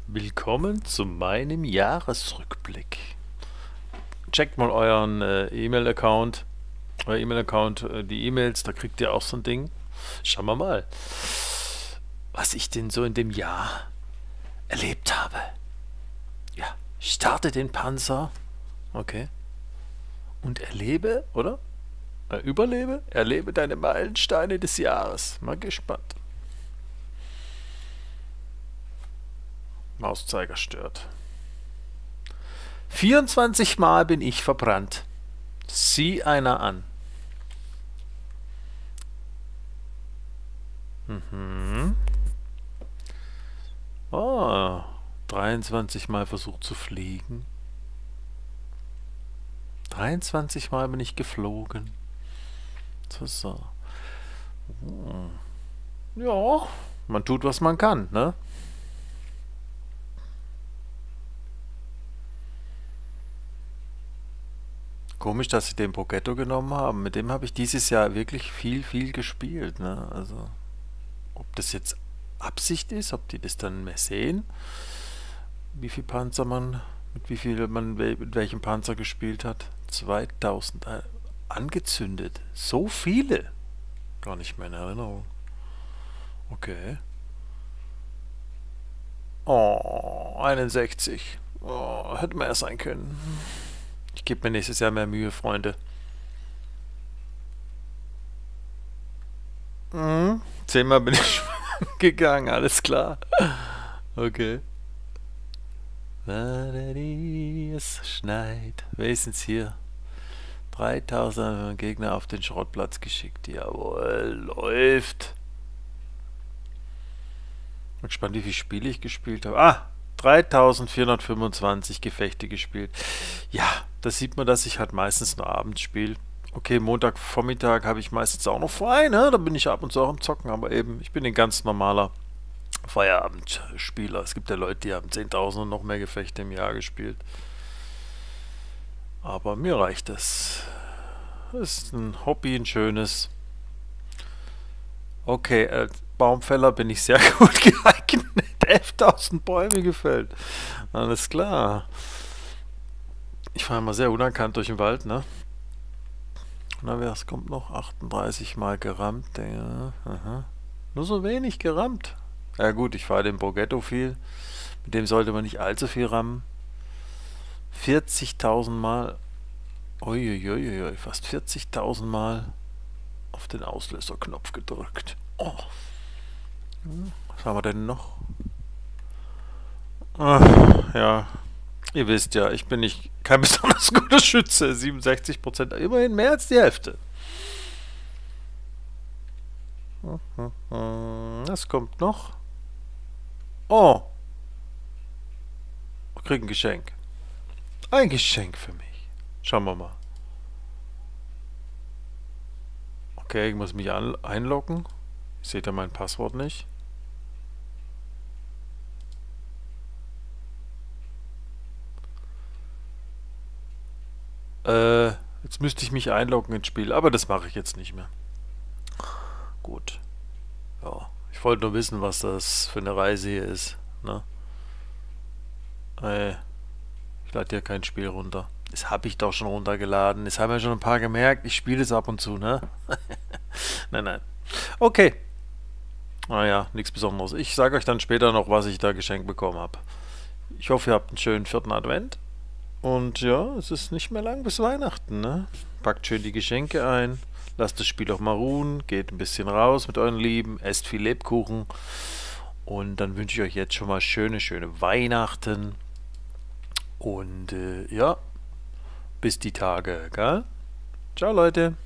Willkommen zu meinem Jahresrückblick. Checkt mal euren E-Mail-Account, die E-Mails, da kriegt ihr auch so ein Ding. Schauen wir mal, was ich denn so in dem Jahr erlebt habe. Ja, starte den Panzer, okay, und erlebe, oder? Erlebe deine Meilensteine des Jahres. Mal gespannt. Mauszeiger stört. 24 Mal bin ich verbrannt. Sieh einer an. Oh, 23 Mal versucht zu fliegen. 23 Mal bin ich geflogen. So. Ja, man tut, was man kann, ne? Komisch, dass sie den Pogetto genommen haben. Mit dem habe ich dieses Jahr wirklich viel gespielt, ne? Also, ob das jetzt Absicht ist, ob die das dann mehr sehen, wie viel Panzer man, mit wie viel man mit welchem Panzer gespielt hat. 2000 angezündet. So viele. Gar nicht mehr in Erinnerung. Okay. Oh, 61. Oh, hätte mehr sein können. Ich gebe mir nächstes Jahr mehr Mühe, Freunde. 10-mal bin ich gegangen, alles klar. Okay. Es schneit. Wer ist jetzt hier? 3000 Gegner auf den Schrottplatz geschickt. Jawohl, läuft. Bin gespannt, wie viele Spiele ich gespielt habe. 3425 Gefechte gespielt. Ja, da sieht man, dass ich halt meistens nur abends spiele. Okay, Montagvormittag habe ich meistens auch noch frei, ne? Da bin ich ab und zu auch am Zocken, aber eben, ich bin ein ganz normaler Feierabendspieler. Es gibt ja Leute, die haben 10.000 und noch mehr Gefechte im Jahr gespielt. Aber mir reicht das. Das ist ein Hobby, ein schönes. Okay, als Baumfäller bin ich sehr gut geeignet. 11.000 Bäume gefällt. Alles klar. Ich fahre immer sehr unerkannt durch den Wald, ne? Na, was kommt noch? 38 Mal gerammt. Ja, aha. Nur so wenig gerammt. Ja gut, ich fahre den Pogetto viel. Mit dem sollte man nicht allzu viel rammen. 40.000 Mal. Uiuiui, fast 40.000 Mal auf den Auslöserknopf gedrückt. Oh. Was haben wir denn noch? Ja, ihr wisst ja, ich bin nicht kein besonders guter Schütze. 67%, immerhin mehr als die Hälfte. Was kommt noch? Oh, ich krieg ein Geschenk. Ein Geschenk für mich. Schauen wir mal. Okay, ich muss mich einloggen. Seht ihr mein Passwort nicht? Jetzt müsste ich mich einloggen ins Spiel, aber das mache ich jetzt nicht mehr. Gut. Ja, ich wollte nur wissen, was das für eine Reise hier ist. Ne? Ich lade hier kein Spiel runter. Das habe ich doch schon runtergeladen. Das haben ja schon ein paar gemerkt. Ich spiele es ab und zu, ne? Nein. Okay. Naja, nichts Besonderes. Ich sage euch dann später noch, was ich da geschenkt bekommen habe. Ich hoffe, ihr habt einen schönen 4. Advent. Und ja, es ist nicht mehr lang bis Weihnachten, ne? Packt schön die Geschenke ein. Lasst das Spiel auch mal ruhen. Geht ein bisschen raus mit euren Lieben. Esst viel Lebkuchen. Und dann wünsche ich euch jetzt schon mal schöne Weihnachten. Und ja, bis die Tage, gell? Ciao, Leute.